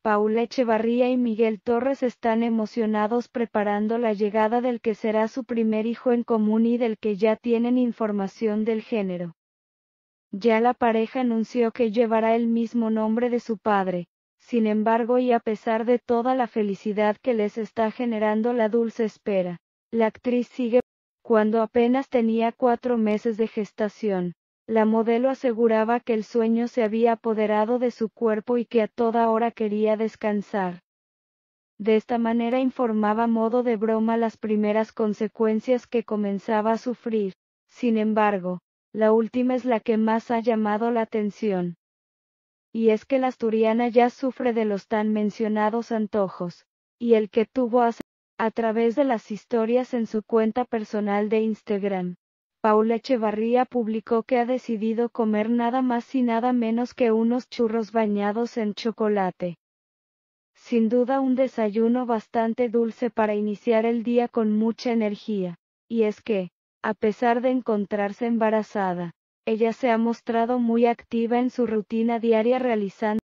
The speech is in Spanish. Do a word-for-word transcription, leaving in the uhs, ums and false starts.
Paula Echevarría y Miguel Torres están emocionados preparando la llegada del que será su primer hijo en común y del que ya tienen información del género. Ya la pareja anunció que llevará el mismo nombre de su padre. Sin embargo, y a pesar de toda la felicidad que les está generando la dulce espera, la actriz sigue. Cuando apenas tenía cuatro meses de gestación, la modelo aseguraba que el sueño se había apoderado de su cuerpo y que a toda hora quería descansar. De esta manera informaba a modo de broma las primeras consecuencias que comenzaba a sufrir. Sin embargo, la última es la que más ha llamado la atención. Y es que la asturiana ya sufre de los tan mencionados antojos, y el que tuvo hace, a través de las historias en su cuenta personal de Instagram, Paula Echevarría publicó que ha decidido comer nada más y nada menos que unos churros bañados en chocolate. Sin duda un desayuno bastante dulce para iniciar el día con mucha energía, y es que, a pesar de encontrarse embarazada, ella se ha mostrado muy activa en su rutina diaria realizando